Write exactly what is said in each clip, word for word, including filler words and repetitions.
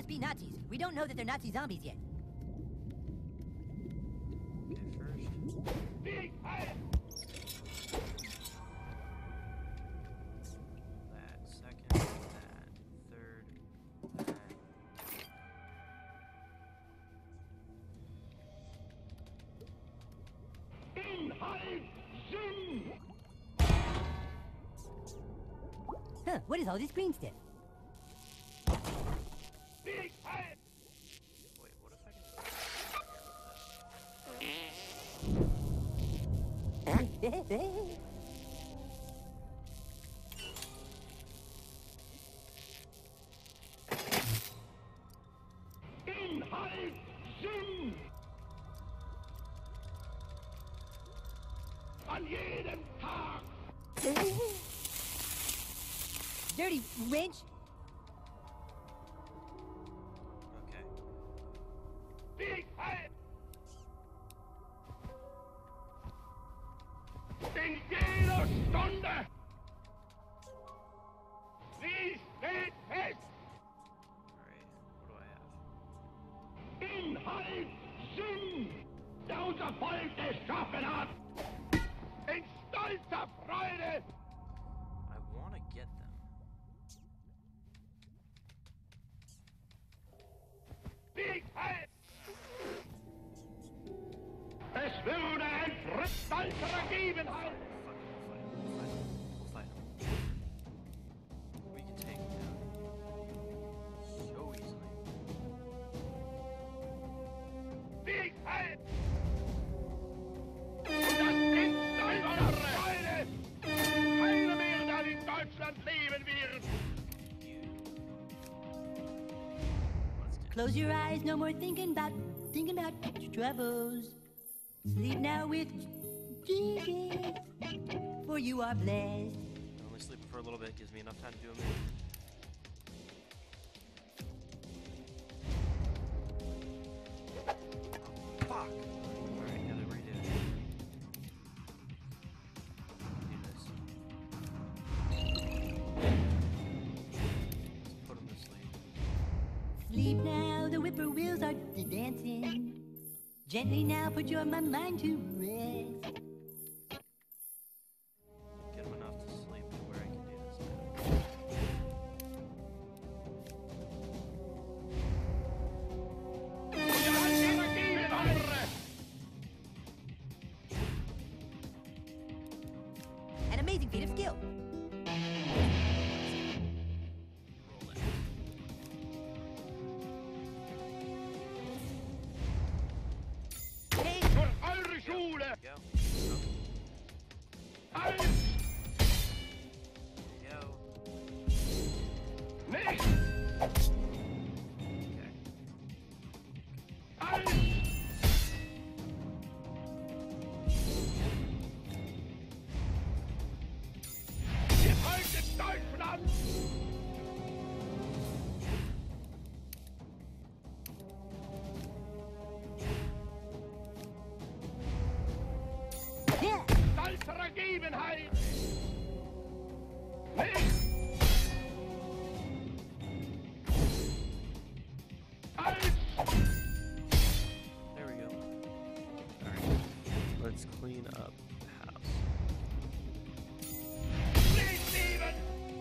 be Nazis. We don't know that they're Nazi zombies yet. Okay, first. Big head! That, second, that, third, that. Inhalt Sinn! Huh, what is all this green stuff? Big head! Wait, what if I can go here with that? Inhalt Sinn! An jedem Tag! Dirty wrench! Okay. Big head! In jeder Stunde! Sie steht fest! Alright, what do I have? Inhalt Sinn! Der unser Volk geschaffen hat! In stolzer Freude! I want to get them. Big head! Es würde ein stolzerer geben halt! We'll fight him. We'll fight him. We'll fight him. We can take him down so easily. Big head! Das sind stolzere Freude! Keiner mehr, der in Deutschland leben wird! You. Let's do Close your eyes, no more thinking about, thinking about your troubles. Sleep now with Jesus, for you are blessed. Only sleeping for a little bit gives me enough time to do a movie. Fuck! Alright, gotta redo it. Do this. Let's put him to sleep. Sleep now, the whippoorwills are dancing. Gently now, put your my mind to rest. Get him enough to sleep to where I can do this now. An amazing feat of skill. Roll it. Hey, Für eure Schule! Go. Eins, There you go. nicht! Okay. Eins! Wir halten Deutschland! yeah. Stolzerer Gebenheit! Nicht! Eins! There we go. Alright. Let's clean up the house. Nicht sieben!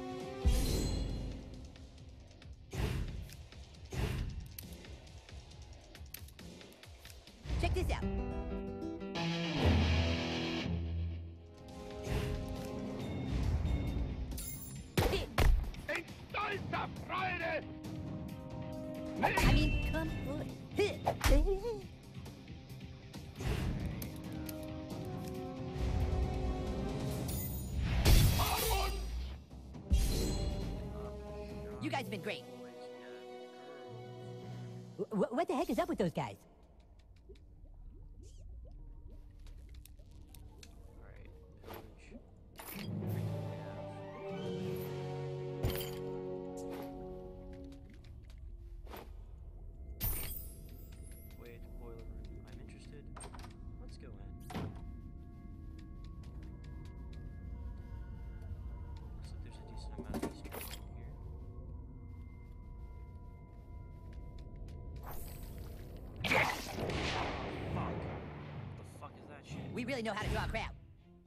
Check this out. In stolzer Freude! I Nicht! mean, come on. Vor uns! You guys have been great. Wh- what the heck is up with those guys? Alright. Everything we have. Wait, boiler room. I'm interested. Let's go in. Looks like there's a decent amount of history in here. We really know how to draw a crowd.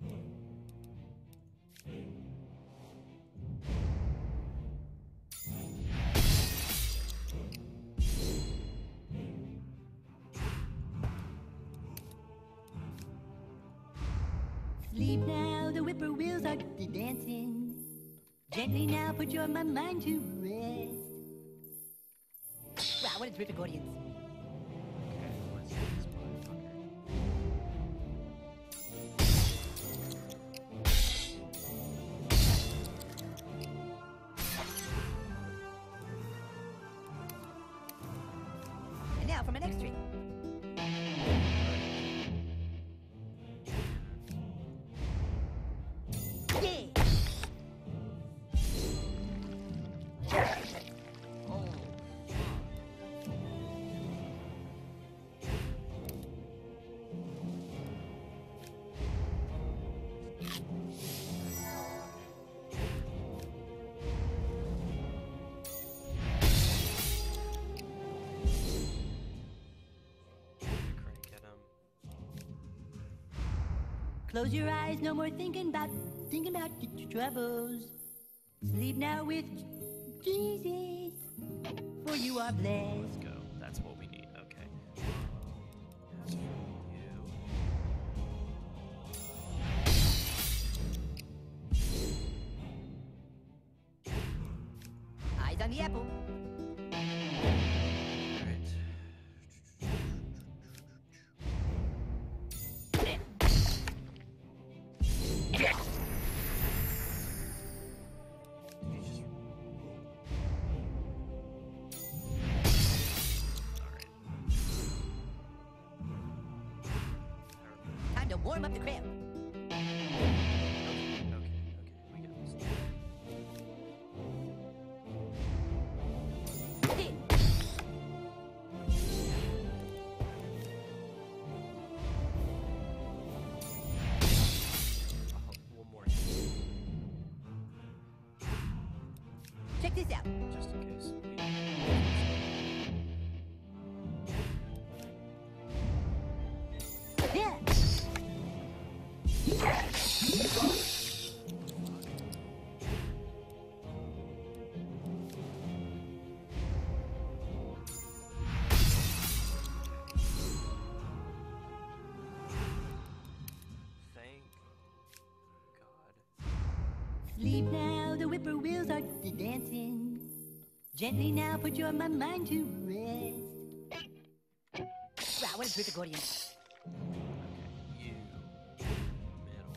Sleep now, the whippoorwills are dancing. Gently now, put your my mind to rest. Wow, what a terrific audience. Okay, let's see this motherfucker. And now for my next trick. Close your eyes, no more thinking about, thinking about your troubles. Sleep now with Jesus, for you are blessed. Let's go. That's what we need. Okay. As for you. Eyes on the apple. Time to warm up the crowd. Okay, okay, okay. We got this. Hit. Oh, one more. Check this out. Just in case. Yeah. Thank God. Sleep now, the whippoorwills are dancing. Gently now, put your my mind to rest. Wow, what a terrific audience. You. Middle.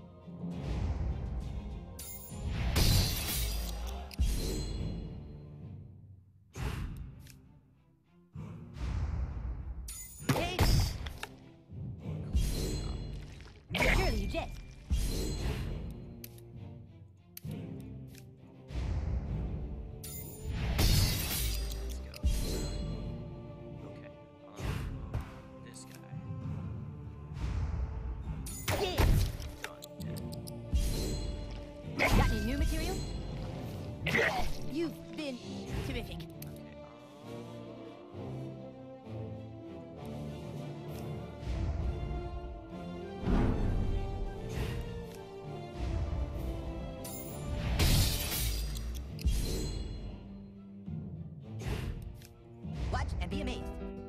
Hey. Surely you jest. Let's go. Okay. Um, this guy. Yeah. Done. Dead. Got any new material? You've been terrific. Okay. Watch and be amazed.